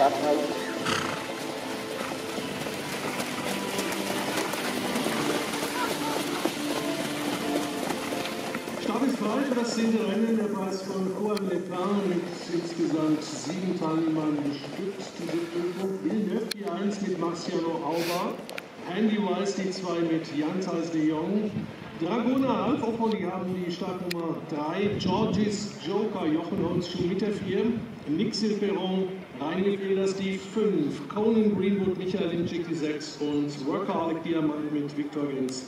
Start ist frei für das 10. Rennen, der Preis von Juan Lepin mit insgesamt 7 Teilnehmern bestückt. Diese Prüfung Villeneuve die 1 mit Marciano Auber, Andy Weiss die 2 mit Jan Thijs de Jong, Dragona Ralf Oppon, die haben die Startnummer 3, Georgis Joker Jochen Holzschuh mit der 4, Nick Silperon, Reiniger Feders die 5, Conan Greenwood, Michael Linczyk die 6 und Workaholic Diamant mit Viktor Gins.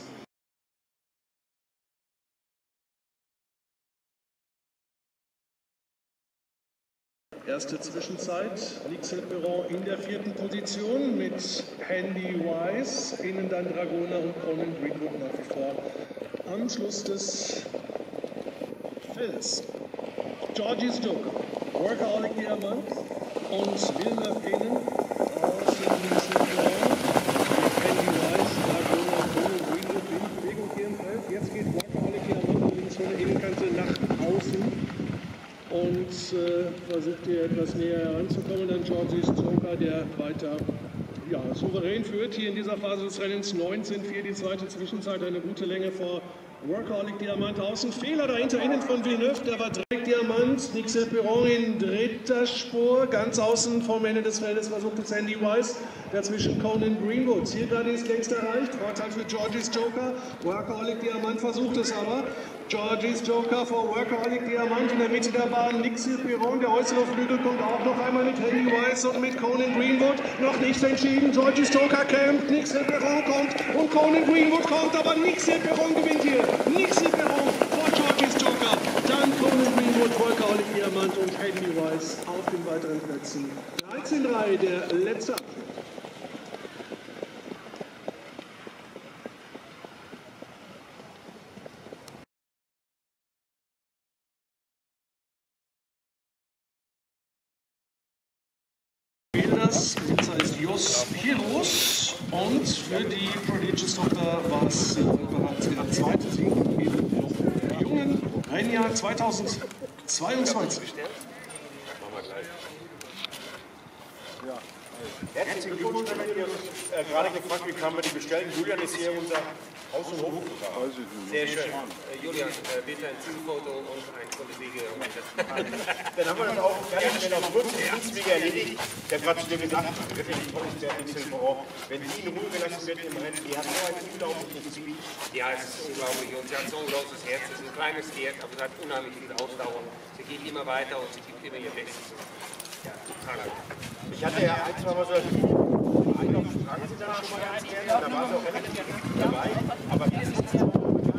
Erste Zwischenzeit, Nick Silperon in der 4. Position mit Andy Weiss, innen dann Dragona und Conan Greenwood nach wie vor am Schluss des Feldes. Georgis Joker, Workaholic Diamant und Villeneuve innen aus dem Silperon mit Andy Weiss, Dragona, Conan Greenwood in Bewegung hier im Feld. Jetzt geht Workaholic Diamant links von der Innenkante nach außen und versucht hier etwas näher heranzukommen. Dann Georgis Joker, der weiter souverän führt hier in dieser Phase des Rennens. 19,4 die zweite Zwischenzeit, eine gute Länge vor Workaholic Diamant außen. Fehler dahinter innen von Villeneuve, der war direkt Diamant. Nick Silperon in dritter Spur, ganz außen vom Ende des Feldes versucht es Andy Weiss. Dazwischen Conan Greenwood. Zielgerade ist längst erreicht. Vorteil für Georgis Joker. Workaholic Diamant versucht es aber. Georgis Joker vor Workaholic Diamant in der Mitte der Bahn. Nick Silperon, der äußere Flügel, kommt auch noch einmal mit Andy Weiss und mit Conan Greenwood. Noch nicht entschieden. Georgis Joker kämpft. Nick Silperon kommt und Conan Greenwood kommt, aber Nick Silperon gewinnt hier. Nick Silperon vor Georgis Joker. Dann Conan Greenwood, Workaholic Diamant und Andy Weiss auf den weiteren Plätzen. 13,3 der letzte Abschnitt. Das heißt Jos Piros und für die Prodigious Tochter war es bereits der zweite Sieg im jungen Rennjahr 2022. Herzlichen Glückwunsch, ihr gerade gefragt, wie kann man die bestellen. Julian ist hier unser Haus- und Hofbruder. Sehr schön. Julian, bitte ein Zielfoto und ein Kollege. Dann haben wir das auch ganz schnell auf kurz Dienstwege erledigt. Der hat gerade zu dir gesagt, wirklich toll ist der Silperon. Wenn sie in Ruhe gelassen wird im Rennen, die hat so ein unglaubliches Speed. Ja, es ist unglaublich und sie hat so ein großes Herz. Es ist ein kleines Pferd, aber sie hat unheimlich viel Ausdauer. Sie geht immer weiter und sie gibt immer ihr Bestes. Ja, total gut. Ich hatte ja ein, zwei Mal so einen auf Strang sie dann schon mal erzählt, da war sie auch relativ dabei, aber jetzt ist sie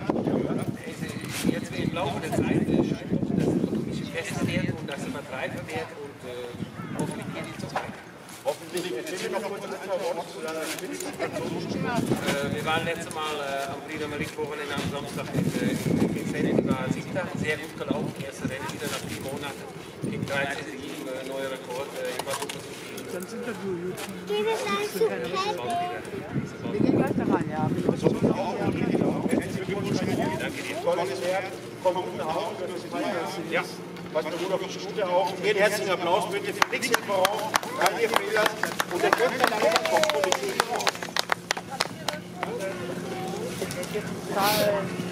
jetzt im Laufe der Zeit scheint doch, dass sie ein bisschen besser wird und dass sie immer reifer wird und hoffentlich geht sie zu weit. Hoffentlich. Erzähl mir noch kurz ein paar Worte zu deiner Spitze. Wir waren letztes Mal am Prix d'Amérique Wochenende am Samstag in Vincennes, die war 7. sehr gut gelaufen, erste Rennen wieder nach 4 Monaten, in 13,7 neuer Rekord, ich war super zufrieden. Sonst Interview YouTube. Wir gehen gleich da rein, ja. Herzlichen Glückwunsch, danke dir. Tolles Pferd, kommt gut nach Hause, das ist ja. Was eine wundervolle Stute auch. Hier einen herzlichen Applaus bitte für Nick Silperon, Reiniger Feders und der Köpfer dahinter kommt.